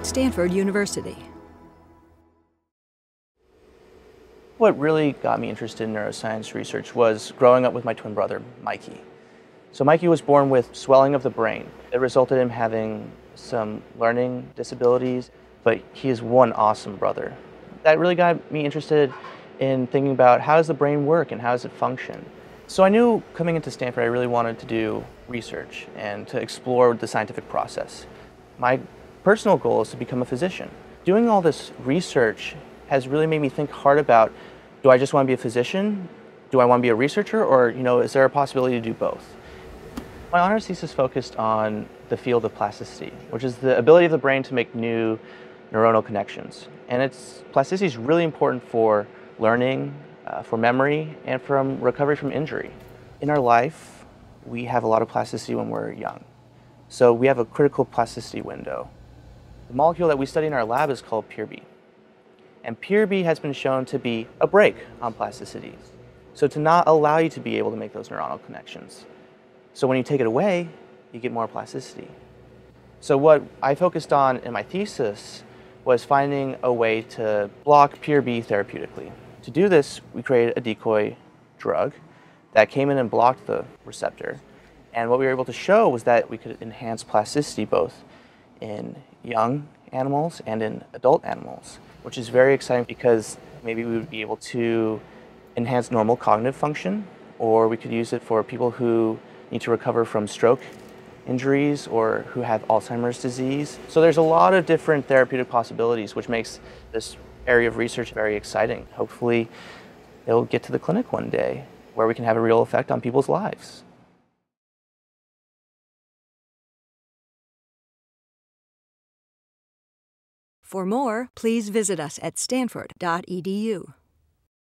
Stanford University. What really got me interested in neuroscience research was growing up with my twin brother, Mikey. So Mikey was born with swelling of the brain. It resulted in him having some learning disabilities, but he is one awesome brother. That really got me interested in thinking about how does the brain work and how does it function. So I knew coming into Stanford I really wanted to do research and to explore the scientific process. My personal goal is to become a physician. Doing all this research has really made me think hard about, do I just want to be a physician? Do I want to be a researcher? Or, is there a possibility to do both? My honors thesis focused on the field of plasticity, which is the ability of the brain to make new neuronal connections. And plasticity is really important for learning, for memory, and from recovery from injury. In our life, we have a lot of plasticity when we're young. So we have a critical plasticity window. The molecule that we study in our lab is called PirB. And PirB has been shown to be a brake on plasticity. So to not allow you to be able to make those neuronal connections. So when you take it away, you get more plasticity. So what I focused on in my thesis was finding a way to block PirB therapeutically. To do this, we created a decoy drug that came in and blocked the receptor. And what we were able to show was that we could enhance plasticity both in young animals and in adult animals, which is very exciting because maybe we would be able to enhance normal cognitive function, or we could use it for people who need to recover from stroke injuries or who have Alzheimer's disease. So there's a lot of different therapeutic possibilities, which makes this area of research very exciting. Hopefully it'll get to the clinic one day where we can have a real effect on people's lives. For more, please visit us at stanford.edu.